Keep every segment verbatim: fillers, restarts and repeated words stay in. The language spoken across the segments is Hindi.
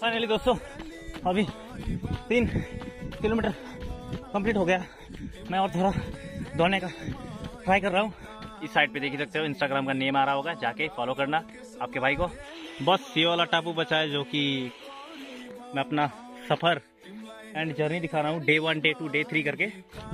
फाइनली दोस्तों अभी तीन किलोमीटर कंप्लीट हो गया। मैं और थोड़ा दौड़ने का ट्राई कर रहा हूँ। इस साइड पे देख सकते हो इंस्टाग्राम का नेम आ रहा होगा, जाके फॉलो करना आपके भाई को। बस ये वाला टापू बचा है जो कि मैं अपना सफ़र एंड जर्नी दिखा रहा हूँ, day one day two day three करके।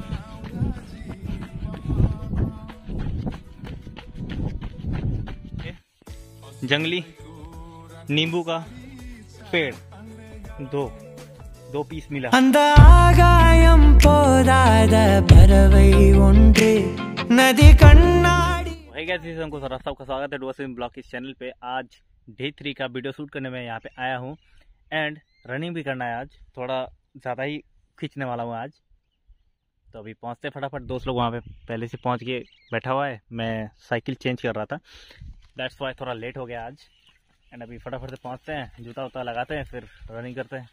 जंगली नींबू का पेड़ दो दो पीस मिला। அந்த ஆகாயம் போராத பறவை ஒன்று नदी कन्नाडी। भाई गाइस हमको सबका स्वागत है डुअसिम ब्लॉग के चैनल पे। आज डे थ्री का वीडियो शूट करने में यहाँ पे आया हूँ एंड रनिंग भी करना है। आज थोड़ा ज़्यादा ही खींचने वाला हूँ आज। तो अभी पहुँचते फटाफट। दोस्त लोग वहाँ पे पहले से पहुँच के बैठा हुआ है, मैं साइकिल चेंज कर रहा था, दैट्स वाई थोड़ा लेट हो गया आज। एंड अभी फटाफट से पहुँचते हैं, जूता उता लगाते हैं, फिर रनिंग करते हैं।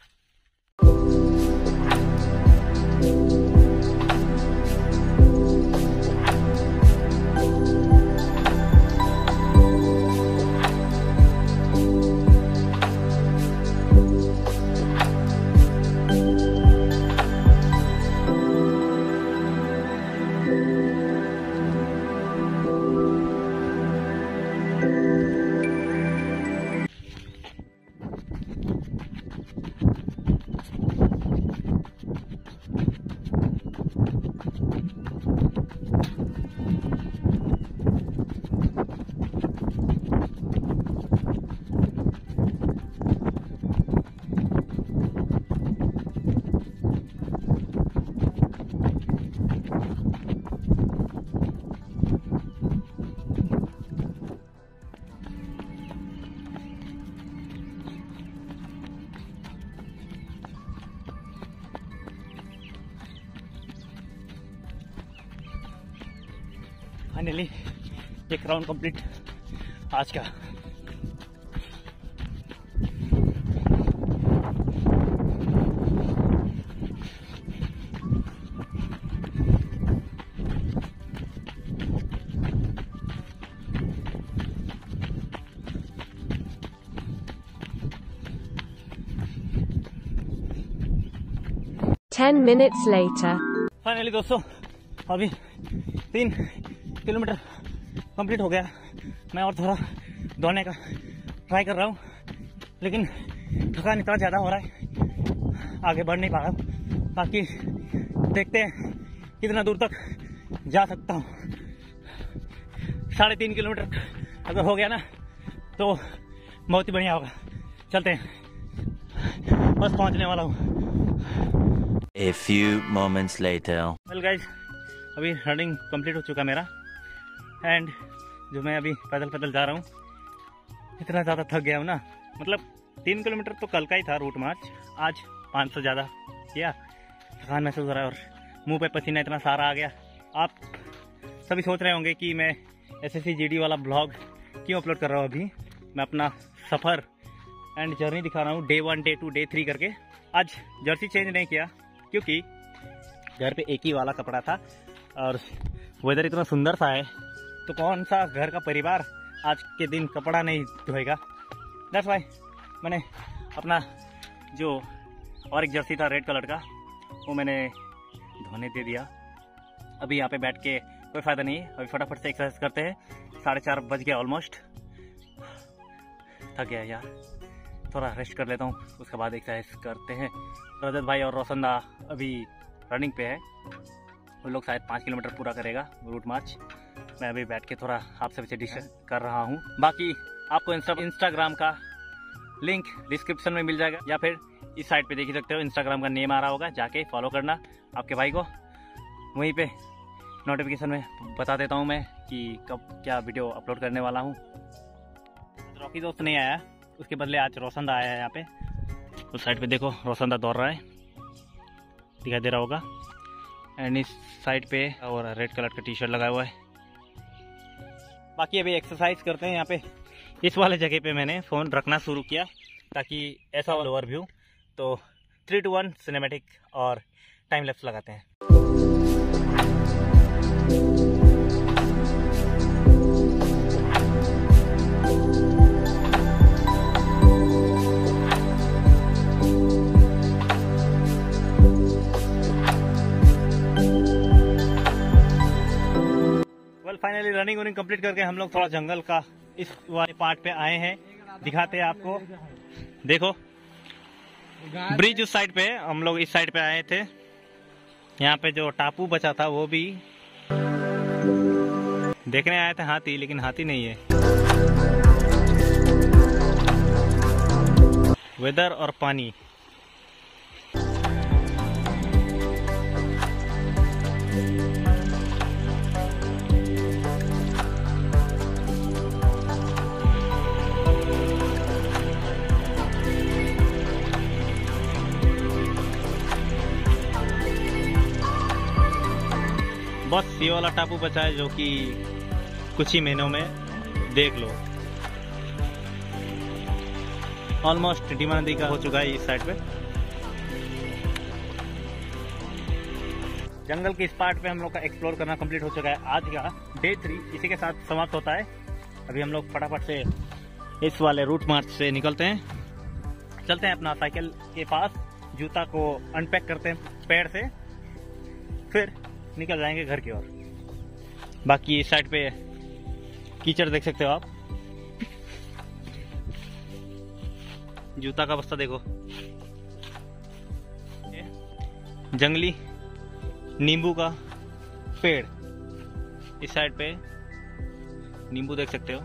फाइनली एक राउंड कंप्लीट आज का। Ten minutes later. फाइनली दोस्तों अभी तीन किलोमीटर कंप्लीट हो गया। मैं और थोड़ा दौड़ने का ट्राई कर रहा हूँ, लेकिन थकान इतना ज़्यादा हो रहा है, आगे बढ़ नहीं पा रहा हूँ। बाकी देखते हैं कितना दूर तक जा सकता हूँ। साढ़े तीन किलोमीटर अगर हो गया ना तो बहुत ही बढ़िया होगा। चलते हैं, बस पहुँचने वाला हूँ। A few moments later. Well guys, अभी रनिंग कंप्लीट हो चुका मेरा एंड जो मैं अभी पैदल पैदल जा रहा हूँ, इतना ज़्यादा थक गया हूँ ना। मतलब तीन किलोमीटर तो कल का ही था रूट मार्च, आज पाँच सौ ज़्यादा किया। थकान महसूस हो रहा है और मुंह पे पसीना इतना सारा आ गया। आप सभी सोच रहे होंगे कि मैं S S C G D वाला ब्लॉग क्यों अपलोड कर रहा हूँ। अभी मैं अपना सफ़र एंड जर्नी दिखा रहा हूँ, day one day two day three करके। आज जर्सी चेंज नहीं किया क्योंकि घर पे एक ही वाला कपड़ा था और वेदर इतना सुंदर सा है, तो कौन सा घर का परिवार आज के दिन कपड़ा नहीं धोएगा। दैट्स वाई मैंने अपना जो और एक जर्सी था रेड कलर का, वो मैंने धोने दे दिया। अभी यहाँ पे बैठ के कोई फ़ायदा नहीं है, अभी फटाफट से एक्सरसाइज करते हैं। साढ़े चार बज गया ऑलमोस्ट, थक गया यार, थोड़ा रेस्ट कर लेता हूँ, उसके बाद एक्सरसाइज करते हैं। रजत भाई और रोशनदा अभी रनिंग पे है, उन लोग शायद पाँच किलोमीटर पूरा करेगा रूट मार्च। मैं अभी बैठ के थोड़ा आपसे पीछे डिस्कस कर रहा हूँ। बाकी आपको इंस्टा इंस्टाग्राम का लिंक डिस्क्रिप्शन में मिल जाएगा, या फिर इस साइड पे देख ही सकते हो इंस्टाग्राम का नेम आ रहा होगा, जाके फॉलो करना आपके भाई को। वहीं पे नोटिफिकेशन में बता देता हूँ मैं कि कब क्या वीडियो अपलोड करने वाला हूँ। रॉकी दोस्त नहीं आया, उसके बदले आज रोशनदा आया है यहाँ पे। उस साइड पे देखो रोशनदा दौड़ रहा है, दिखाई दे रहा होगा। एंड इस साइड पे और रेड कलर का टी शर्ट लगा हुआ है। बाकी अभी एक्सरसाइज करते हैं यहाँ पे। इस वाले जगह पे मैंने फ़ोन रखना शुरू किया ताकि ऐसा वाला ओवरव्यू। तो थ्री टू वन सिनेमैटिक और टाइम लैप्स लगाते हैं। रनिंग वनिंग कंप्लीट करके हम लोग थोड़ा जंगल का इस वाले पार्ट पे आए हैं, दिखाते हैं आपको। देखो ब्रिज उस साइड पे, हम लोग इस साइड पे आए थे। यहाँ पे जो टापू बचा था वो भी देखने आए थे, हाथी, लेकिन हाथी नहीं है। वेदर और पानी, बस ये वाला टापू बचा है जो कि कुछ ही महीनों में देख लो ऑलमोस्ट डिमा नदी का हो चुका है इस साइड पे। जंगल के इस पार्ट पे हम लोग का एक्सप्लोर करना कंप्लीट हो चुका है। आज का डे थ्री इसी के साथ समाप्त होता है। अभी हम लोग फटाफट से इस वाले रूट मार्च से निकलते हैं, चलते हैं अपना साइकिल के पास, जूता को अनपैक करते हैं पैर से, फिर निकल जाएंगे घर की ओर। बाकी इस साइड पे कीचड़ देख सकते हो आप, जूता का अवस्था देखो। जंगली नींबू का पेड़, इस साइड पे नींबू देख सकते हो।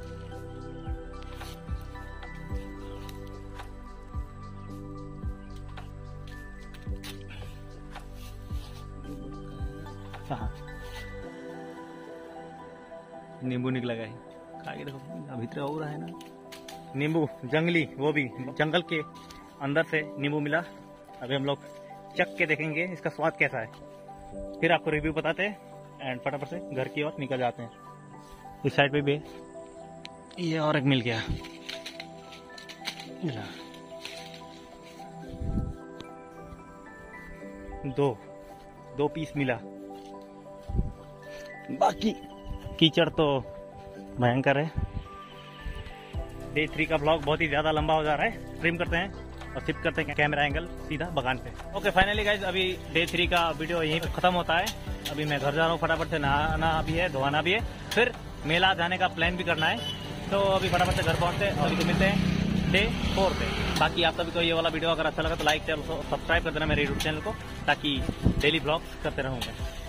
नींबू निकला गया है, देखो भीतर हो रहा है ना नींबू, जंगली, वो भी जंगल के अंदर से नींबू मिला। अभी हम लोग चख के देखेंगे इसका स्वाद कैसा है, फिर आपको रिव्यू बताते हैं एंड फटाफट से घर की ओर निकल जाते हैं। इस साइड पे भी ये और एक मिल गया, दो दो पीस मिला। बाकी कीचड़ तो भयंकर है। डे थ्री का ब्लॉग बहुत ही ज्यादा लंबा हो जा रहा है, ट्रिम करते हैं और शिफ्ट करते हैं कैमरा एंगल सीधा बगान पे। ओके फाइनली गाइज, अभी डे थ्री का वीडियो यहीं पे खत्म होता है। अभी मैं घर जा रहा हूँ, फटाफट से नहाना भी है, धोना भी है, फिर मेला जाने का प्लान भी करना है। तो अभी फटाफट से घर पहुँचते और अभी तो मिलते हैं डे फोर पे। बाकी आप सभी को ये वाला वीडियो अगर अच्छा लगा तो लाइक, चैनल को सब्सक्राइब कर देना मेरे यूट्यूब चैनल को, ताकि डेली ब्लॉग्स करते रहूँगा।